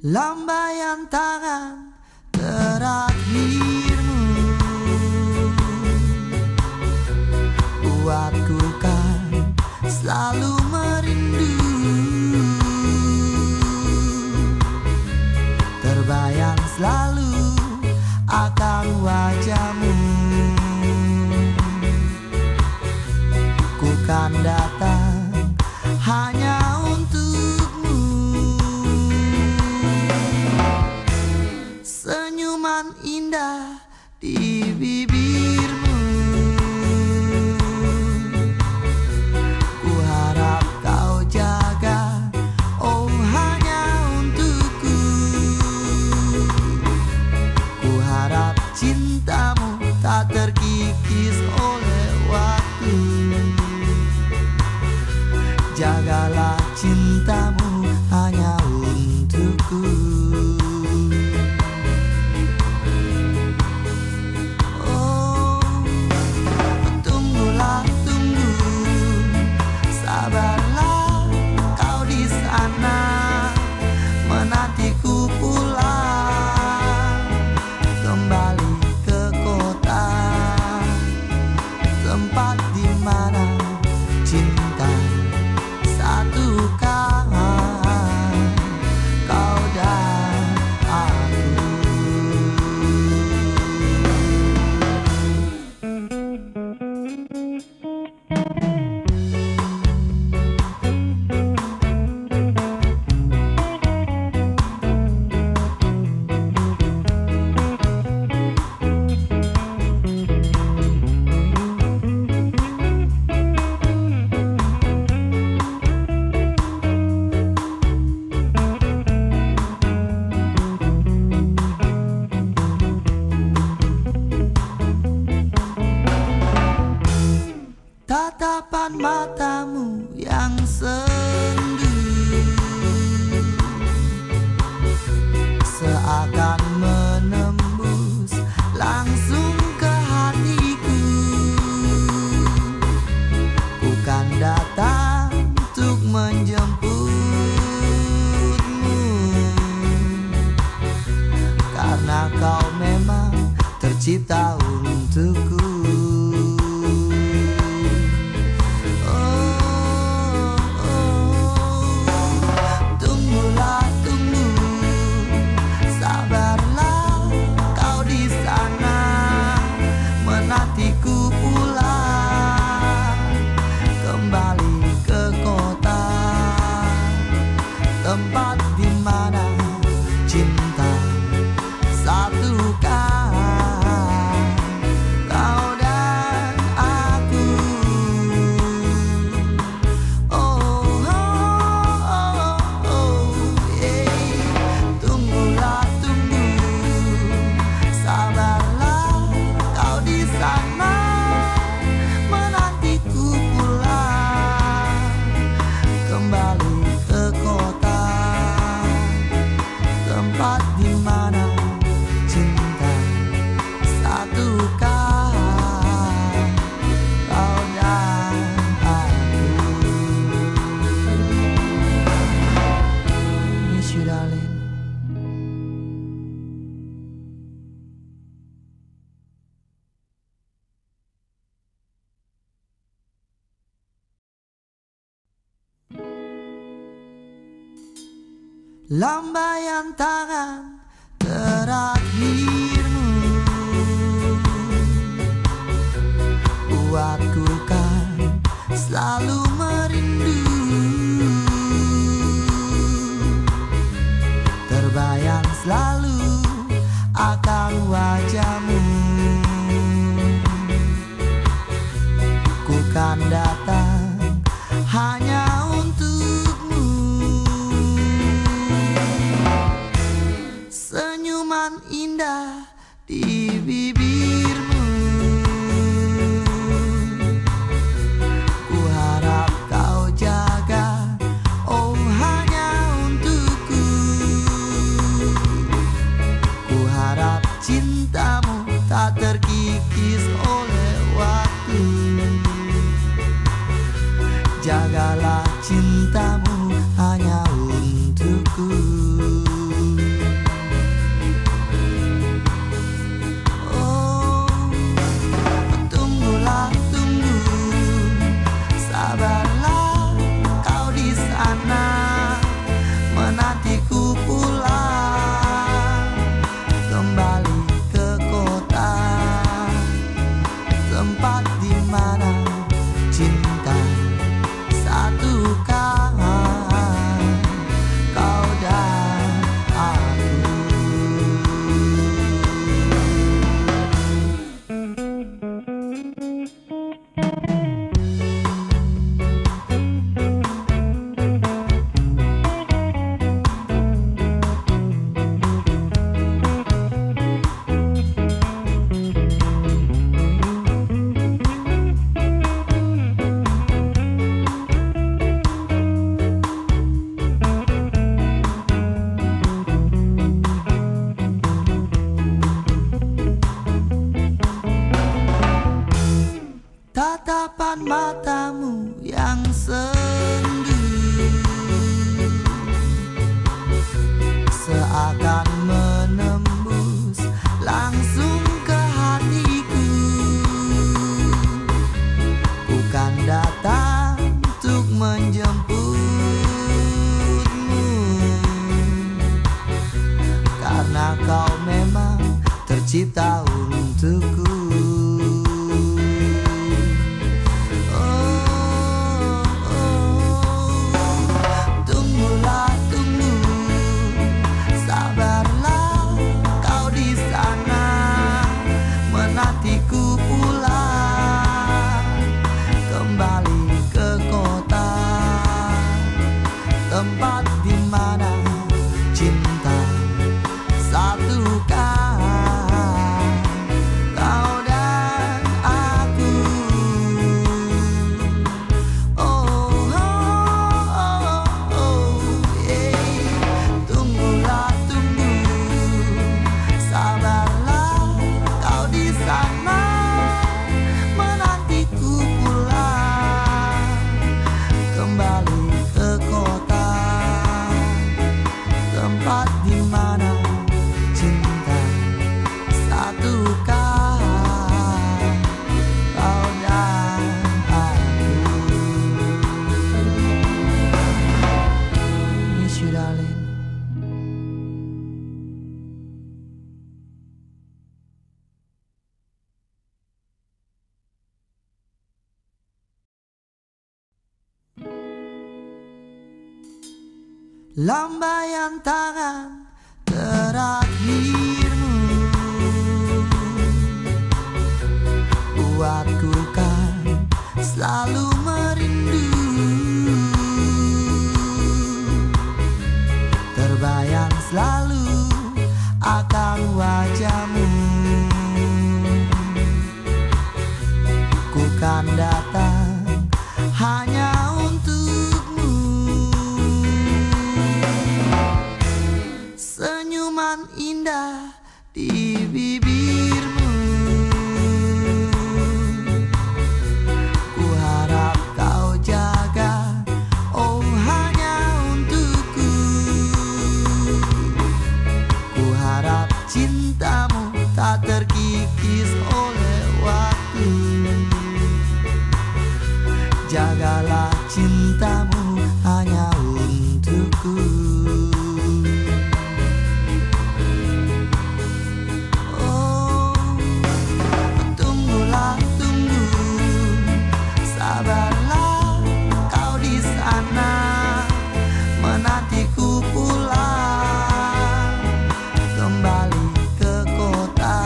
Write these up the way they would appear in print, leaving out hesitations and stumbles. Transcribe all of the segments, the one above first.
Lambaian tangan terakhirmu buatku kan selalu merindu. Terbayang selalu akan wajahmu. Ku kan datang hanya untukmu. Senyuman indah di bibirmu. Ku harap kau jaga, oh hanya untukku. Ku harap cintamu tak terkikis oleh waktu. Jagalah cintamu hanya untukku. Oh, tunggulah, tunggu, sabarlah kau di sana, menantiku pulang kembali ke kota, tempat di mana cinta satukan kau dan aku. Tatapan matamu yang sendu seakan menembus langsung ke hatiku. Bukan datang untuk menjemputmu, karena kau memang tercipta untukku. Menantiku pulang kembali ke kota, tempat di mana cinta satukan kau dan aku. Oh, oh, oh, oh, yeah. Tunggulah, tunggu, sabarlah kau di sana, menantiku pulang kembali ke kota, tempat di mana cinta satukan kau dan aku. Miss you, darling. Lambaian tangan terakhirmu buatku kan selalu merindu. Terbayang selalu akan wajahmu. Ku kan datang hanya untukmu. Senyuman indah di bibirmu. Ku harap kau jaga, oh hanya untukku. Ku harap cintamu tak terkikis oleh waktu. Jagalah cintamu hanya untukku. sabarlah kau di sana, menantiku pulang kembali ke kota, tempat di mana cinta satukan kau dan aku. Tatapan matamu yang sendu seakan menembus langsung ke hatiku. Bukan datang untuk menjemputmu, karena kau memang tercipta untukku. Menantiku pulang kembali ke kota, tempat di mana cinta satukan kau dan aku. Oh, oh, oh, oh, yeah. Tunggulah, tunggu, sabarlah kau di sana, menantiku pulang kembali ke kota, tempat di mana cinta satukan kau dan aku. Miss you, darling. Lambaian tangan terakhirmu buatku kan selalu merindu. Terbayang selalu akan wajahmu. Ku kan datang hanya untukmu. Senyuman indah di bibirmu, ku harap kau jaga, oh hanya untukku. Ku harap cintamu tak terkikis oleh waktu. Jagalah cintamu hanya untukku. Sabarlah kau di sana, menantiku pulang kembali ke kota,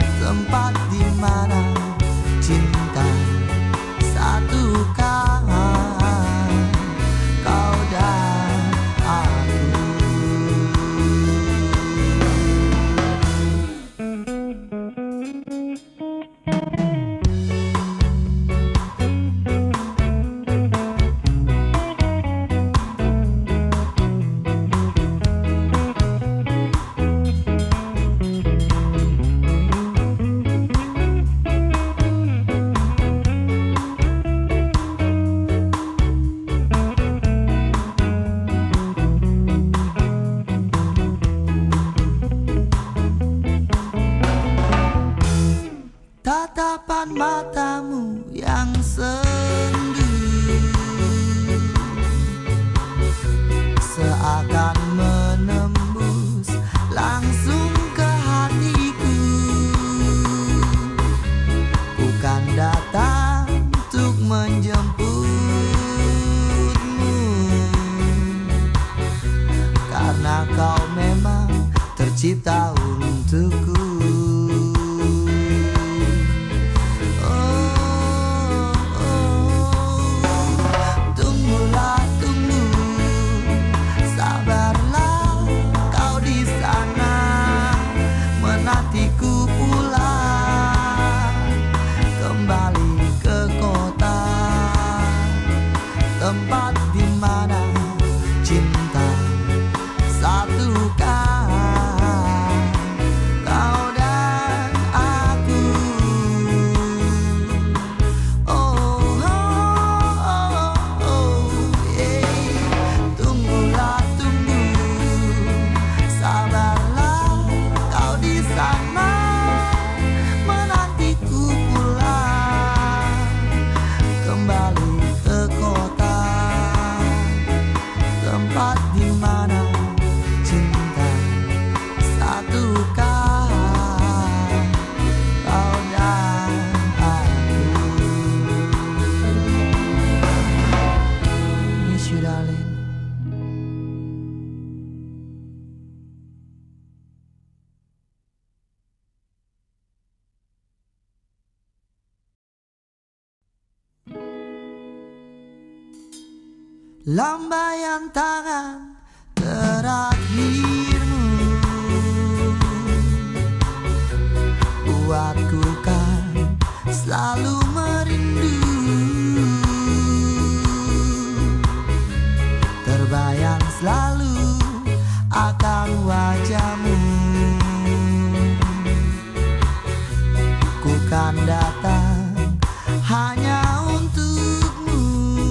tempat di mana cinta satukan sendu, seakan menembus langsung ke hatiku. Bukan datang untuk menjemputmu, karena kau memang tercipta untukku. Tempat di mana cinta satukan kau dan aku. Oh, oh, oh, oh, yeah. Tunggulah, tunggu, sabarlah kau di sana, menantiku pulang kembali ke kota. Tempat di mana cinta satukan kau dan aku. Miss you, darling. Lambaian tangan terakhirmu buatku kan selalu merindu. Terbayang selalu akan wajahmu. Ku kan datang hanya untukmu.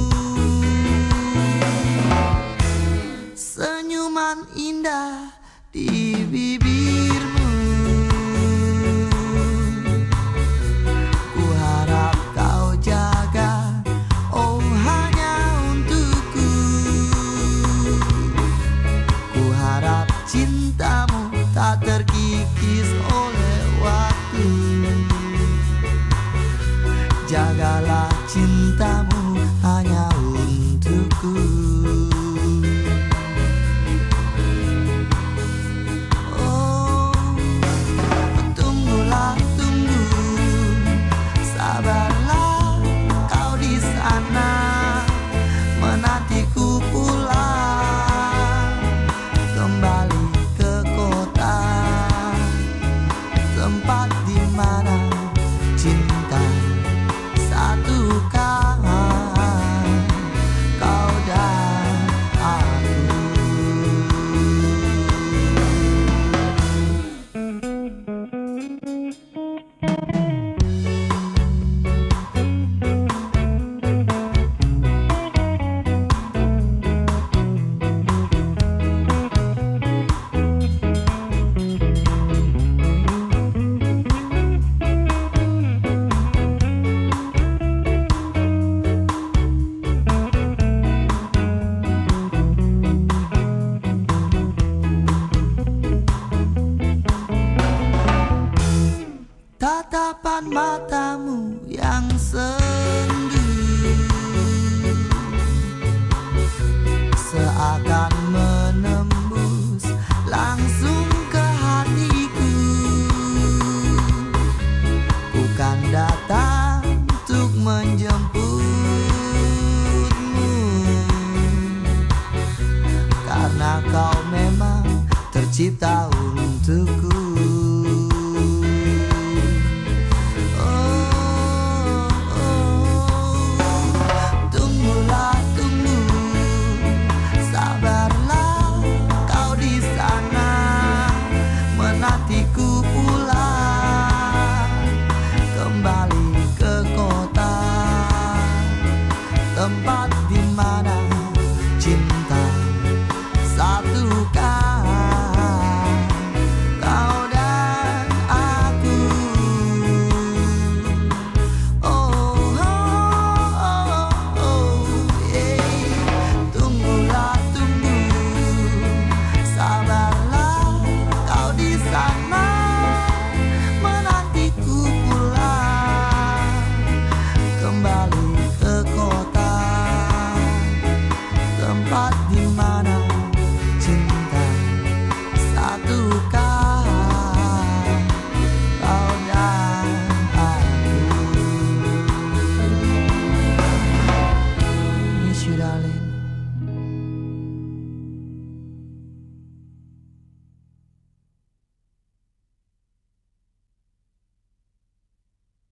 Senyuman indah di bibirmu, ku harap kau jaga, oh hanya untukku. Ku harap cintamu tak terkikis oleh waktu. Jagalah cintamu hanya untukku. Sabarlah kau di sana, menantiku pulang kembali ke kota. Tempat di mana cinta satukan kau dan aku. Tatapan matamu yang sendu, seakan menembus langsung ke hatiku. Bukan datang untuk menjemputmu, karena kau memang tercipta untukku. Menantiku pulang kembali ke kota. Tempat di mana